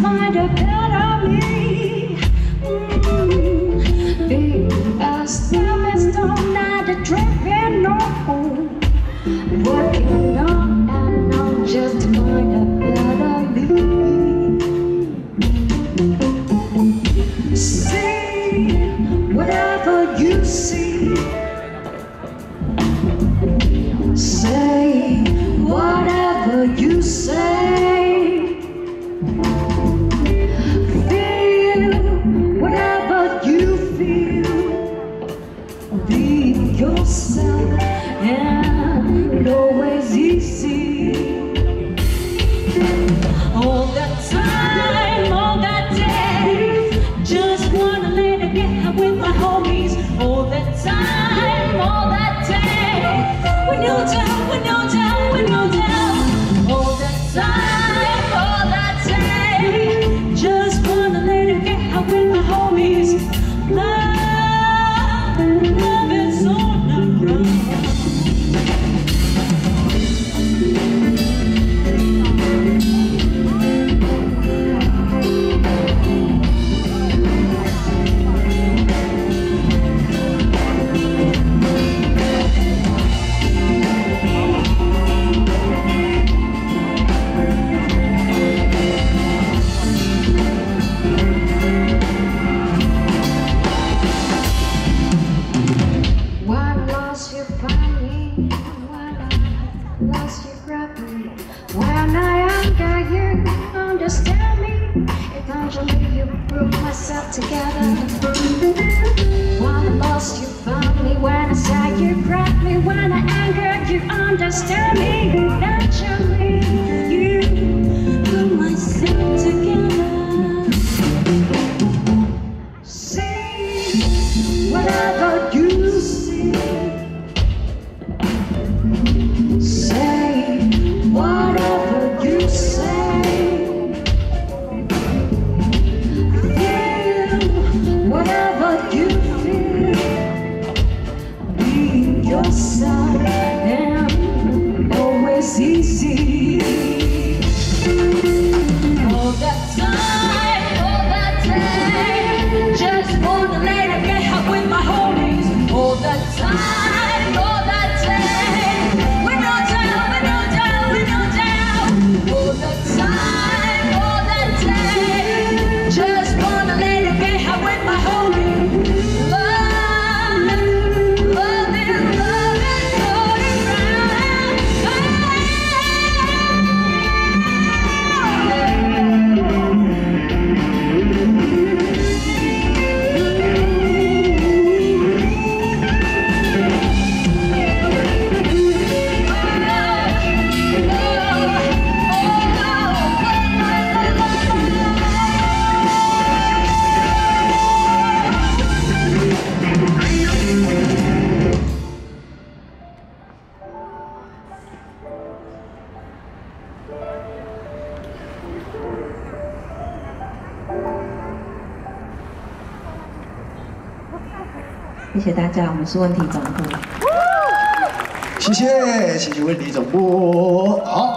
find a better me. Be a stepping stone, not a tripping no. Working on and on just to find a better me. See whatever you see. Say whatever you say. Feel whatever you feel. Be yourself and always easy. All that time, all that day, just wanna let it get out with my homies. All that time, all that day, with no doubt, with no doubt, with no doubt. All that time, all that day, just wanna let it get out with my homies. Love, love is on the run. When I anger you, understand me. Eventually you put myself together. When I lost you, found me. When I said you grabbed me. When I angered you, understand me. Eventually you put myself together. See whatever you see. Say whatever you say. Feel whatever you feel. Be yourself and always easy. All that time, all that day, just wanna let it get out with my homies. All that time, all that day, with no doubt, with no doubt, with no doubt. All that time, all that day, just wanna let it get out with my homies. Love, love is all around. 谢谢大家，我们是问题总部。 谢谢问题总部。好。